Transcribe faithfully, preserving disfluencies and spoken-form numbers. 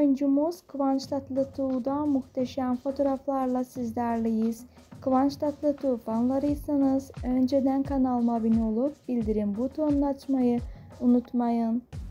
oyuncumuz Kıvanç Tatlıtuğ'da muhteşem fotoğraflarla sizlerleyiz. Kıvanç Tatlıtuğ fanlarıysanız önceden kanalıma abone olup bildirim butonunu açmayı unutmayın.